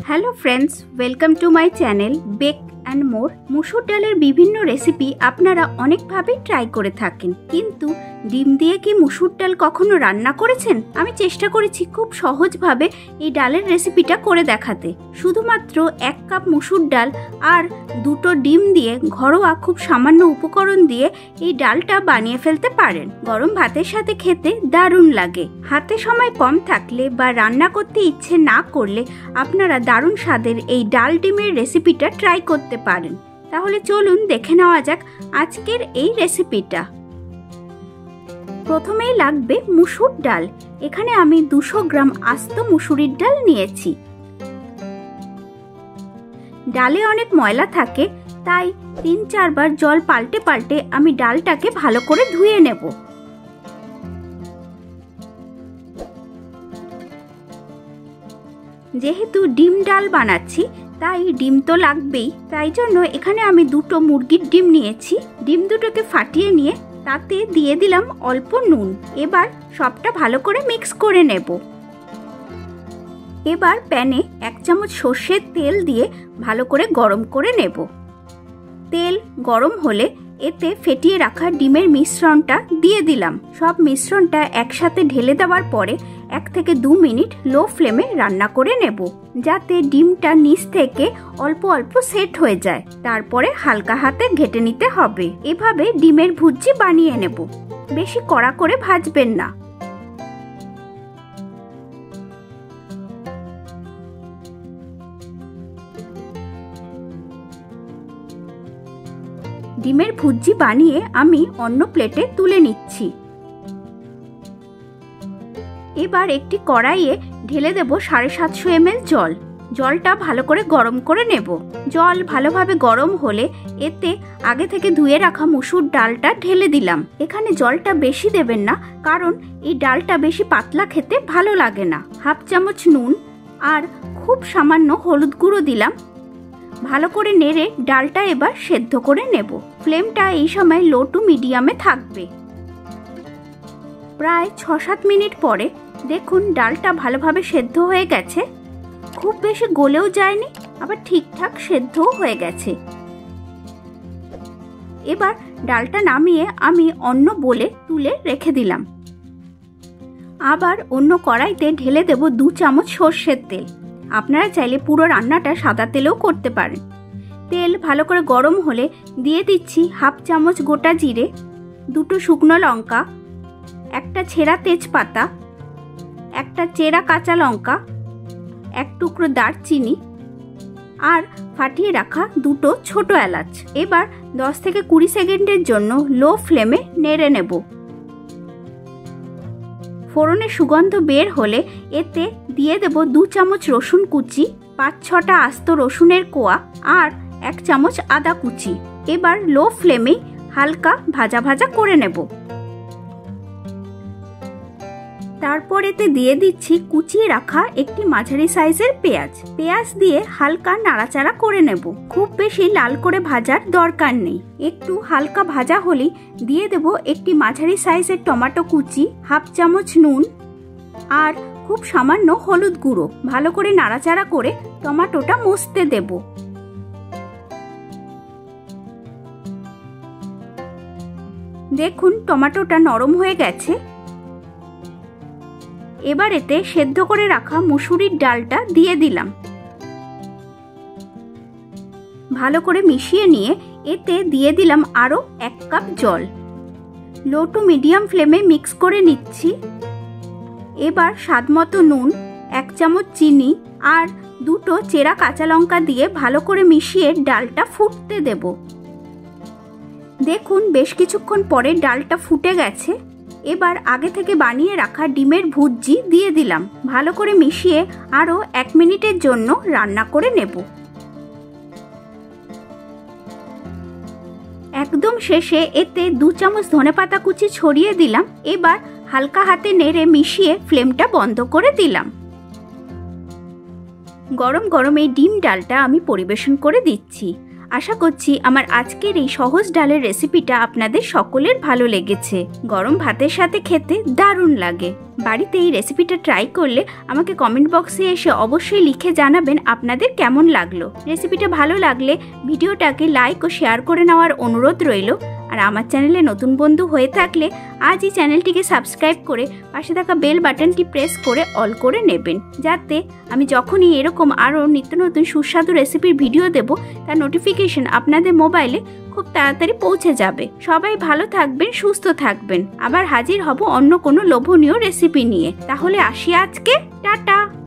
Hello friends, welcome to my channel bake and more. মুসুর ডালের বিভিন্ন রেসিপি আপনারা অনেকভাবেই ট্রাই করে থাকেন, কিন্তু ডিম দিয়ে কি মুসুর ডাল কখনো রান্না করেছেন? আমি চেষ্টা করেছি খুব সহজভাবে এই ডালের রেসিপিটা করে দেখাতে। শুধুমাত্র 1 কাপ মুসুর ডাল আর 2টো ডিম দিয়ে ঘরোয়া খুব সামান্য উপকরণ দিয়ে এই ডালটা বানিয়ে ফেলতে পারেন। গরম ভাতের সাথে খেতে দারুণ লাগে। হাতে সময় কম থাকলে বা রান্না করতে ইচ্ছে না করলে আপনারা দারুণ স্বাদের এই ডাল ডিমের রেসিপিটা ট্রাই করতে পারেন। তাহলে চলুন দেখে নেওয়া যাক আজকের এই রেসিপিটা। প্রথমেই লাগবে মুসুর ডাল। এখানে আমি 200 গ্রাম আস্ত মুসুরির ডাল নিয়েছি। ডালে অনেক ময়লা থাকে, তাই 3-4 বার জল পাল্টে পাল্টে আমি ডালটাকে ভালো করে ধুয়ে নেব। যেহেতু ডিম ডাল বানাচ্ছি তাই ডিম তো লাগবেই, তাই জন্য এখানে আমি 2টো মুরগির ডিম নিয়েছি। ডিম দুটোকে ফাটিয়ে নিয়ে তাতে দিয়ে দিলাম অল্প নুন। এবার সবটা ভালো করে মিক্স করে নেব। এবার প্যানে 1 চামচ সর্ষের তেল দিয়ে ভালো করে গরম করে নেব। তেল গরম হলে এতে ফেটিয়ে রাখা ডিমের মিশ্রণটা দিয়ে দিলাম। সব মিশ্রণটা একসাথে ঢেলে দেওয়ার পরে 1 থেকে 2 মিনিট লো ফ্লেমে রান্না করে নেব, যাতে ডিমটা নিচ থেকে অল্প অল্প সেট হয়ে যায়। তারপরে হালকা হাতে ঘেটে নিতে হবে। এভাবে ডিমের ভুজি বানিয়ে নেব। বেশি কড়া করে ভাজবেন না। ডিমের ভুজি বানিয়ে আমি অন্য প্লেটে তুলে নিচ্ছি। এবার একটি কড়াইয়ে ঢেলে দেব 750 ml জল। জলটা ভালো করে গরম করে নেব। জল ভালোভাবে গরম হলে এতে আগে থেকে ধুয়ে রাখা মুসুর ডালটা ঢেলে দিলাম। এখানে জলটা বেশি দেবেন না, কারণ এই ডালটা বেশি পাতলা খেতে ভালো লাগে না। 1/2 চামচ নুন আর খুব সামান্য হলুদ গুঁড়ো দিলাম। ভালো করে নেড়ে ডালটা এবার সেদ্ধ করে নেব। ফ্লেমটা এই সময় লো টু মিডিয়ামে থাকবে। প্রায় 6-7 মিনিট পরে দেখুন ডালটা ভালোভাবে সেদ্ধ হয়ে গেছে। খুব বেশি গলেও যায়নি, আবার ঠিকঠাক সেদ্ধও হয়ে গেছে। এবার ডালটা নামিয়ে আমি অন্য বলে তুলে রেখে দিলাম। আবার অন্য কড়াইতে ঢেলে দেব 2 চামচ সর্ষের তেল। আপনারা চাইলে পুরো রান্নাটা সাদা তেলেও করতে পারেন। তেল ভালো করে গরম হলে দিয়ে দিচ্ছি 1/2 চামচ গোটা জিরে, 2টো শুকনো লঙ্কা, 1টা ছেঁড়া তেজপাতা, 1টা চেরা কাঁচা লঙ্কা, 1 টুকরো দারচিনি আর ফাটিয়ে রাখা 2টো ছোট এলাচ। এবার 10 থেকে 20 সেকেন্ডের জন্য লো ফ্লেমে নেড়ে নেব। ফোড়নের সুগন্ধ বের হলে এতে দিয়ে দেব 2 চামচ রসুন কুচি, 5-6টা আস্ত রসুনের কোয়া আর 1 চামচ আদা কুচি। এবার লো ফ্লেমে হালকা ভাজা ভাজা করে নেব। তারপর এতে দিয়ে দিচ্ছি কুচিয়ে রাখা একটি মাঝারি সাইজের পেঁয়াজ। পেঁয়াজ দিয়ে হালকা নাড়াচাড়া করে নেব। খুব বেশি লাল করে ভাজার দরকার নেই। একটু হালকা ভাজা হলেই দিয়ে দেব একটি মাঝারি সাইজের টমেটো কুচি, 1/2 চামচ নুন আর খুব সামান্য হলুদ গুঁড়ো। ভালো করে নাড়াচাড়া করে টমেটোটা মসতে দেব। দেখুন টমেটোটা নরম হয়ে গেছে। এবার এতে সেদ্ধ করে রাখা মুসুরির ডালটা দিয়ে দিলাম। ভালো করে মিশিয়ে নিয়ে এতে দিয়ে দিলাম আরো 1 কাপ জল। লো টু মিডিয়াম ফ্লেমে মিক্স করে নিচ্ছি। এবার স্বাদমতো নুন, 1 চামচ চিনি আর 2টো চেরা কাঁচা লঙ্কা দিয়ে ভালো করে মিশিয়ে ডালটা ফুটতে দেব। দেখুন বেশ কিছুক্ষণ পরে ডালটা ফুটে গেছে। এবার আগে থেকে বানিয়ে রাখা ডিমের ভুজি দিয়ে দিলাম। ভালো করে মিশিয়ে আরো 1 মিনিটের জন্য রান্না করে নেব। একদম শেষে এতে 2 চামচ ধনেপাতা কুচি ছড়িয়ে দিলাম। এবার হালকা হাতে নেড়ে মিশিয়ে ফ্লেমটা বন্ধ করে দিলাম। গরম গরম এই ডিম ডালটা আমি পরিবেশন করে দিচ্ছি। আশা করছি আমার আজকের এই সহজ ডালের রেসিপিটা আপনাদের সকলের ভালো লেগেছে। গরম ভাতের সাথে খেতে দারুণ লাগে। বাড়িতে এই রেসিপিটা ট্রাই করলে আমাকে কমেন্ট বক্সে এসে অবশ্যই লিখে জানাবেন আপনাদের কেমন লাগলো। রেসিপিটা ভালো লাগলে ভিডিওটাকে লাইক ও শেয়ার করে নেওয়ার অনুরোধ রইল। আর আমার চ্যানেলে নতুন বন্ধু হয়ে থাকলে আজই চ্যানেলটিকে সাবস্ক্রাইব করে পাশে থাকা বেল বাটনটি প্রেস করে অল করে নেবেন, যাতে আমি যখনই এরকম আরও নিত্য নতুন সুস্বাদু রেসিপির ভিডিও দেব তার নোটিফিকেশন আপনাদের মোবাইলে খুব তাড়াতাড়ি পৌঁছে যাবে। সবাই ভালো থাকবেন, সুস্থ থাকবেন। আবার হাজির হব অন্য কোনো লোভনীয় রেসিপি নিয়ে। তাহলে আসি আজকে, টাটা।